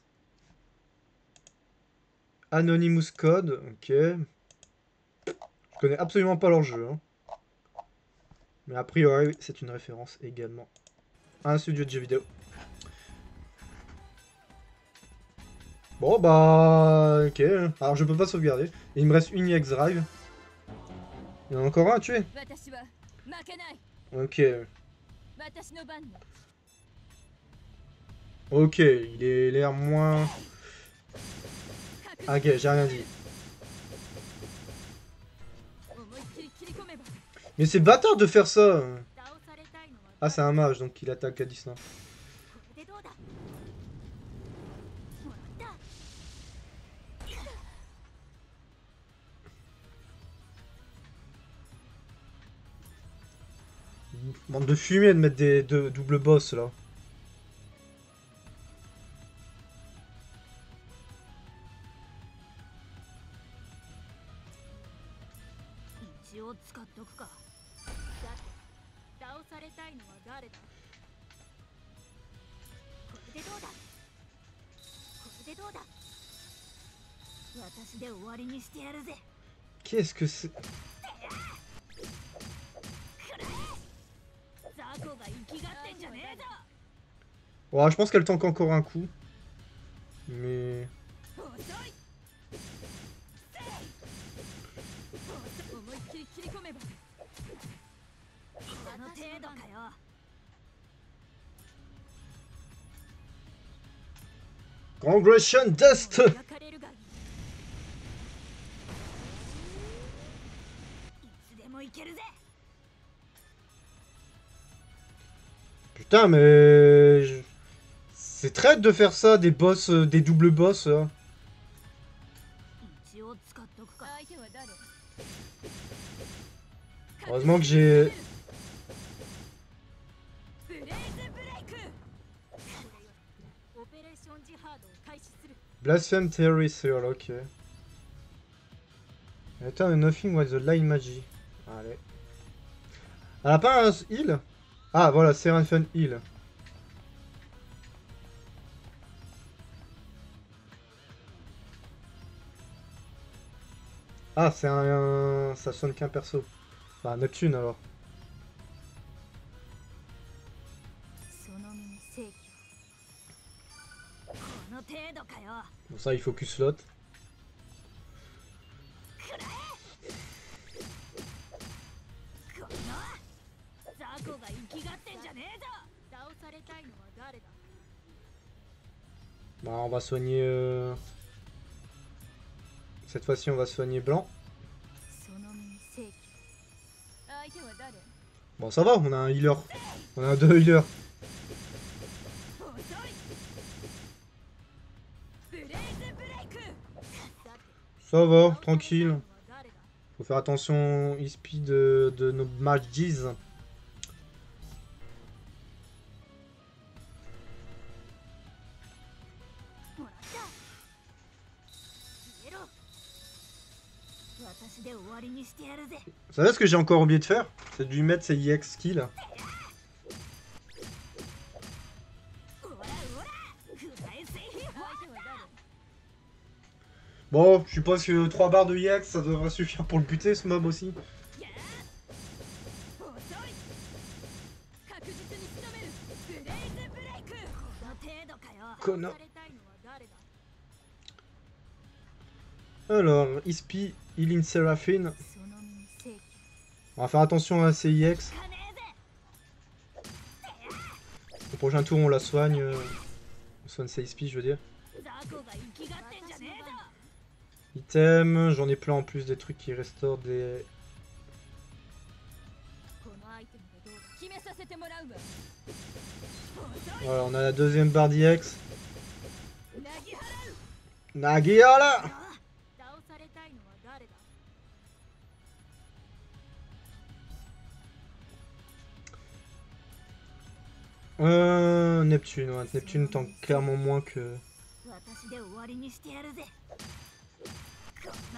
Anonymous Code. Ok. Je connais absolument pas leur jeu. Hein. Mais a priori, c'est une référence également à un studio de jeux vidéo. Bon bah... Ok. Alors je peux pas sauvegarder. Et il me reste une EX Drive. Il y en a encore un à tuer. Ok. Ok, il est l'air moins... Ah, ok, j'ai rien dit. Mais c'est bâtard de faire ça. Ah, c'est un mage, donc il attaque à distance. Bande de fumier de mettre des doubles boss là. Qu'est-ce que c'est? Ouais, je pense qu'elle tank encore un coup. Mais... Congression Dust. Putain, mais... C'est traite de faire ça, des boss, des doubles boss. Là. Heureusement que j'ai... Blasphème Theory Seal, ok. Attends, nothing was the line magie. Allez. Elle a pas un heal? Ah, voilà, Seraphon heal. Ah, c'est ça sonne qu'un perso. Bah, Neptune alors. その身に正義をこの程度かよ Bon, ça, il focus slot. この雑魚が生きがってんじゃねえぞ倒されたいのは誰だ Bah, on va soigner. Cette fois-ci, on va soigner blanc. その身に正義を相手は誰 Bon, ça va, on a un healer. On a deux healers. 遅いブレイズブレイクさて Ça va, 倒されたいの tranquille. は誰だ Faut faire attention, e-speed de nos mages. もらった消えろ私で終わりにしてやるぜ Vous savez ce que j'ai encore oublié de faire? C'est de lui mettre ses EX skills. おらおら不在製品相手は誰 Bon, je suppose que 3 barres de EX, ça devrait suffire pour le buter, ce mob aussi. やあ遅い確実に仕留めるブレイズブレイクこの程度かよ Connard. 倒されたいのは誰だ Alors, Ispi, Healing Seraphine. その身に正義 On va faire attention à ses EX. かねえぜ Au prochain tour, on la soigne. On soigne ses Ispi, je veux dire. 雑魚が生きがってんじゃねえぞ Item, j'en ai plein en plus des trucs qui restaurent des... このアイテムでどうだ決めさせてもらうわ遅い Voilà, on a la deuxième barre d'EX. なぎ払う Nagiala! 倒されたいのは誰だ Neptune, ouais. Neptune tank clairement moins que... 私で終わりにしてやるぜこの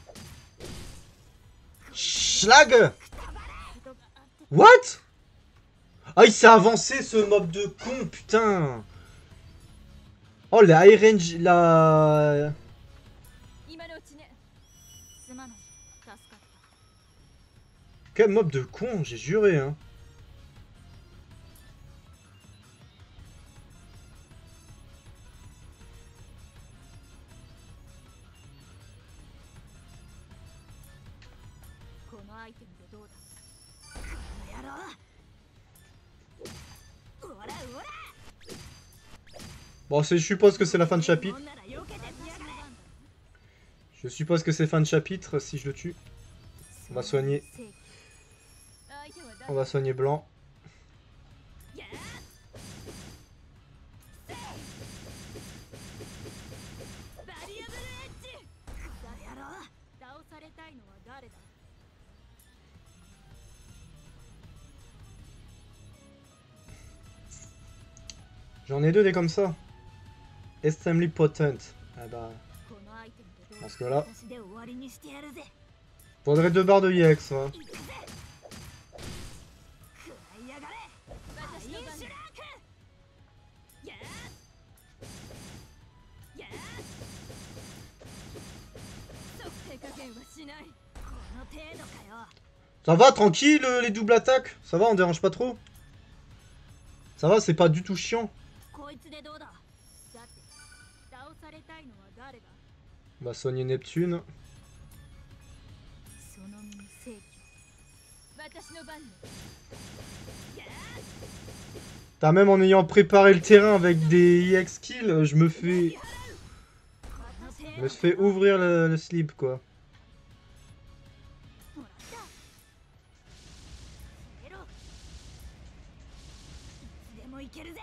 Schlag! What? Ah, il s'est avancé ce mob de con, putain! Oh, la high range, la... 今のうちねすまない助かった Quel mob de con, j'ai juré, hein. このアイテムでどうだこの野郎おらおら Bon, je suppose que c'est la fin de chapitre. もんなら避けてみやがれ Je suppose que c'est fin de chapitre si je le tue. On va soigner. 相手は On 誰 va soigner blanc. やあバリアブルエッジこの野郎倒されたいのは誰だ J'en ai deux des comme ça. Extremely potent. Ah bah... このアイテムでどうだ Parce que là... 私で終わりにしてやるぜ Faudrait 2 barres de EX, hein. 行くぜ食らいやがれ私の番だやあやあそう手加減はしないこの程度かよ Ça va, tranquille, les doubles attaques? Ça va, on dérange pas trop? Ça va, c'est pas du tout chiant. こいつでどうださて倒されたいのは誰だ On va soigner Neptune. その身に正義を私の番ねやあ T'as même en ayant préparé le terrain avec des EX kills, je me fais... この程 Je 度 me fais ouvrir le slip, quoi. もらった消えろいつでもいけるぜ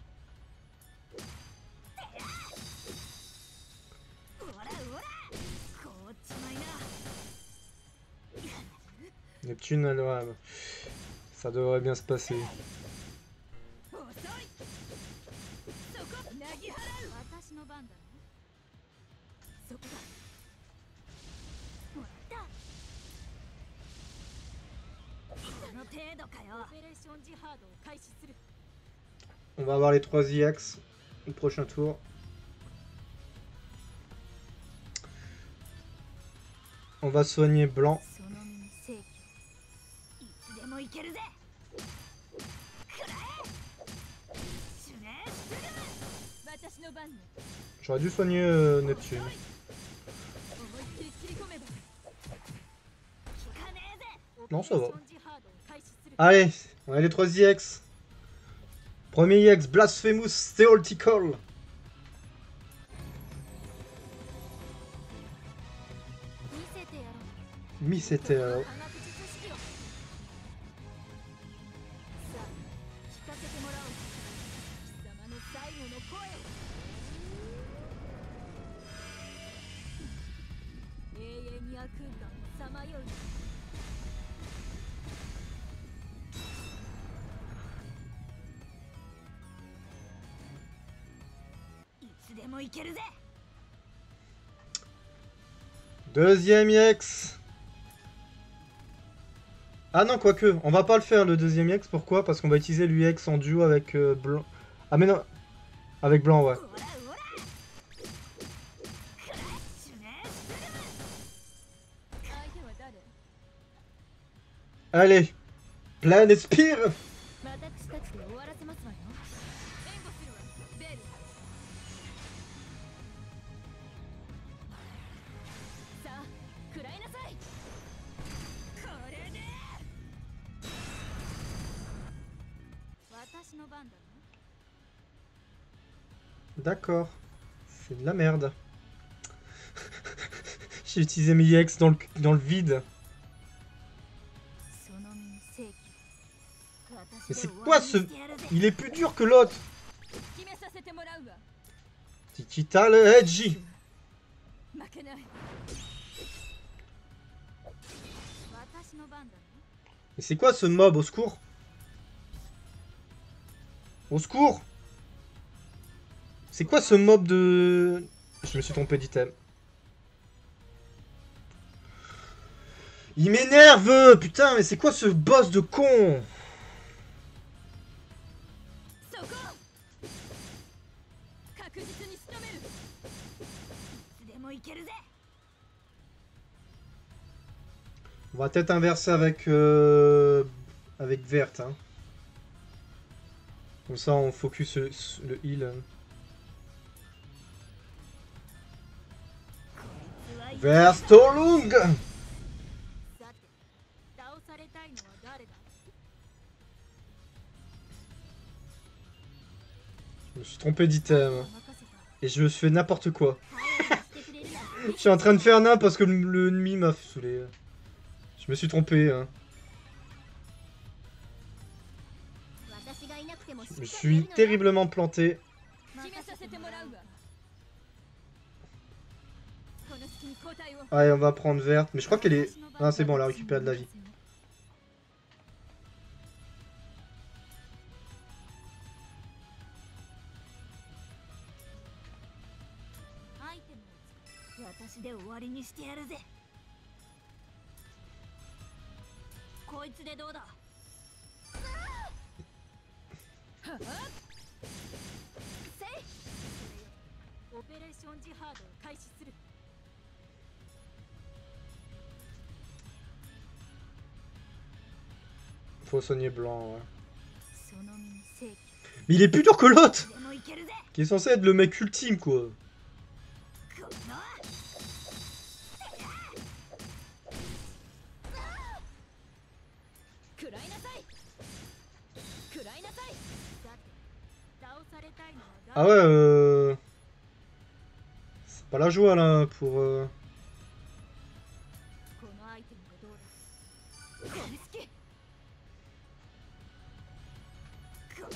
おらおらこっちまいな Neptune, elle, ouais, ça devrait bien se passer. 遅いそこなぎ払う私の番だねそこだもらったこの程度かよオペレーションジハードを開始する On va avoir les 3 EX au prochain tour. On va soigner blanc. その身に正義いつでもいけるぜくらえシュネースグル私の番ね J'aurais dû soigner Neptune. 思いっきり切り込めば効かねえぜ Non, ça va. オペレーションジハードを開始する Allez, on a les 3 EX. Premier EX, Blasphemous Theoretical. 見せてやろう Mi c'était 科学術式をさあ聞かせてもらおう貴様の最後の声を永遠に悪空間をさまよういつでもいけるぜ Deuxième EX. Ah non, quoique, on va pas le faire le deuxième EX. Pourquoi? Parce qu'on va utiliser l'UX en duo avec blanc. Ah mais non, avec blanc, ouais. オラオラシュネースグルム相手は誰 Allez, Planet Spear. 私たちで終わらせますわよ援護するわベルさあ食らいなさいこれで私の番だね D'accord. C'est de la merde. J'ai utilisé mes EX dans le vide. その身に正義 Mais c'est quoi ce... Il est plus dur que l'autre. 決めさせてもらうわ Digital Edgy. 負けない私の番だね Mais c'est quoi ce mob? Au secours. Au secours. C'est quoi ce mob de... Je me suis trompé d'item. Il m'énerve. Putain, mais c'est quoi ce boss de con? そこ確実に仕留めるいつでもいけるぜ On va peut-être inverser avec... avec verte. Hein. Comme ça, on focus le heal. Verstolung. さて倒されたいのは誰だ Je me suis trompé d'item. 任せた Et je fais n'importe quoi. してくれるな Je suis en train de faire n'importe parce que l'ennemi m'a saoulé. Je me suis trompé. Hein. 私がいなくてもしっ Je か me りや suis るのよ terriblement planté. 決めさせてもらうわこの隙に交代を Allez, on va prendre verte. Mais je crois qu'elle est... Ah, c'est bon, elle a récupéré de la vie. アイテムを私で終わりにしてやるぜこいつでどうだはっせいオペレーションジハードを開始する Faut soigner blanc, ouais. その身に正義 Mais il est plus dur que l'autre. でもいけるぜ Qui est censé être le mec ultime, quoi. この食らいなさい食らいなさいさて倒されたいのは Ah ouais, c'est pas la joie, là, pour... このアイテムがどうだこれ好きこ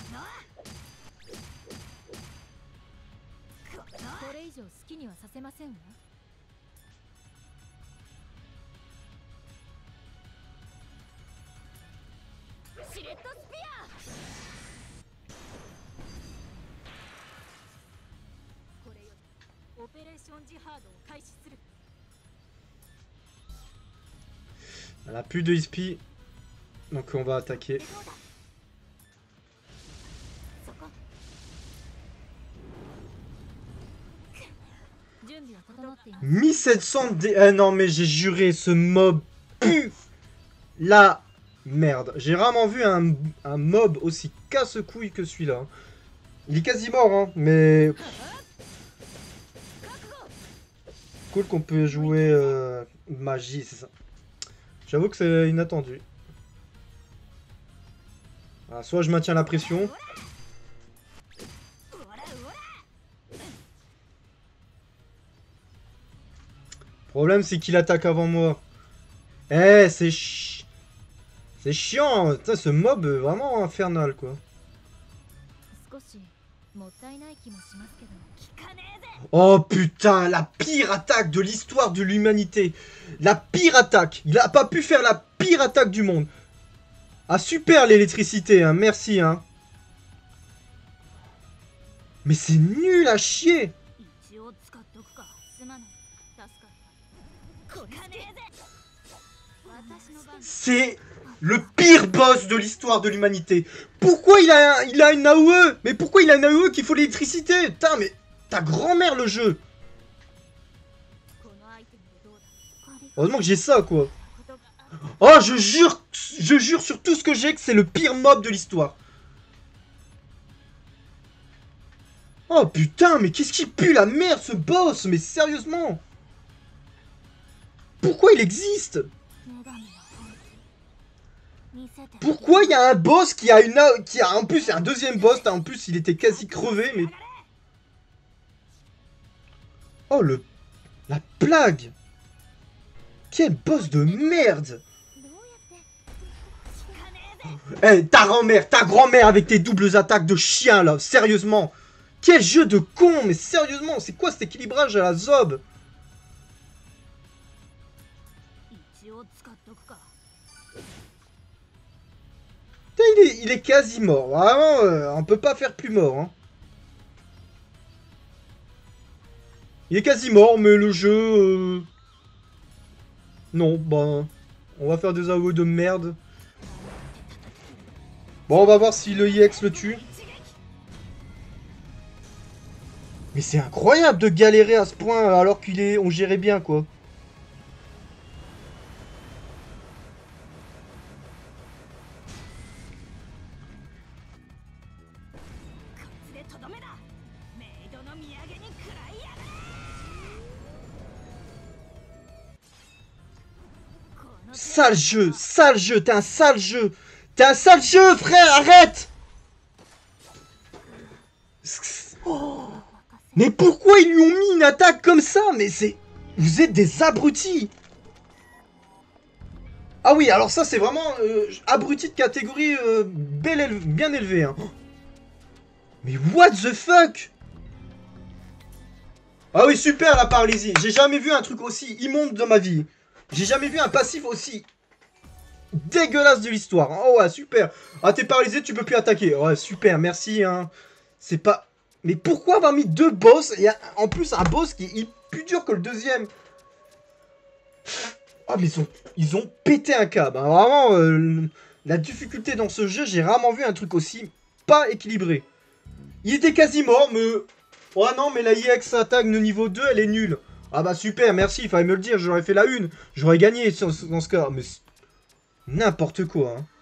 れ以上好きにはさせませんわシレットスピアこれよりオペレーションジハードを開始する Elle a plus de XP. Donc on va attaquer. でどうだそこ準備は整っています。 1700 D... Eh non mais j'ai juré, ce mob pue la merde. J'ai rarement vu un mob aussi casse-couille que celui-là. Il est quasi mort, hein, mais... Cool qu'on peut jouer magie, c'est ça. J'avoue que c'est inattendu. Ah, soit je maintiens la pression. Le problème c'est qu'il attaque avant moi. Eh, c'est chiant. Putain, ce mob est vraiment infernal, quoi. Oh putain, la pire attaque de l'histoire de l'humanité. La pire attaque. Il a pas pu faire la pire attaque du monde. Ah super l'électricité, hein. Merci, hein. Mais c'est nul à chier. C'est le pire boss de l'histoire de l'humanité. Pourquoi il a une AOE? Mais pourquoi il a une AOE qu'il faut l'électricité? Putain, mais ta grand-mère le jeu. Heureusement que j'ai ça, quoi. Oh, je jure sur tout ce que j'ai que c'est le pire mob de l'histoire. Oh putain, mais qu'est-ce qui pue la merde, ce boss? Mais sérieusement. Pourquoi il existe? Pourquoi il y a un boss qui a en plus c'est un deuxième boss, en plus il était quasi crevé, mais... Oh la plague. Quel boss de merde. Eh, hey, ta grand-mère avec tes doubles attaques de chien là, sérieusement. Quel jeu de con, mais sérieusement, c'est quoi cet équilibrage à la zob? Il est quasi mort. Vraiment, on peut pas faire plus mort. Hein. Il est quasi mort, mais le jeu... Non, bah... On va faire des aveux de merde. Bon, on va voir si le IX le tue. Mais c'est incroyable de galérer à ce point alors on gérait bien, quoi. Sale jeu, t'es un sale jeu. T'es un sale jeu, frère, arrête. Oh. Mais pourquoi ils lui ont mis une attaque comme ça? Mais c'est... Vous êtes des abrutis. Ah oui, alors ça c'est vraiment abruti de catégorie bien élevée. Hein. Mais what the fuck? Ah oui, super la paralysie. J'ai jamais vu un truc aussi immonde de ma vie. J'ai jamais vu un passif aussi dégueulasse de l'histoire. Oh ouais, super. Ah, t'es paralysé, tu peux plus attaquer. Ouais, super, merci. Hein. C'est pas... Mais pourquoi avoir mis deux boss et en plus un boss qui est plus dur que le deuxième? Ah, mais ils ont pété un câble. Hein. Vraiment, la difficulté dans ce jeu, j'ai rarement vu un truc aussi pas équilibré. Il était quasi mort, mais... Oh non, mais la IX attaque de niveau 2, elle est nulle. Ah bah super, merci, il fallait me le dire, j'aurais fait la une. J'aurais gagné dans ce cas. Mais n'importe quoi, hein.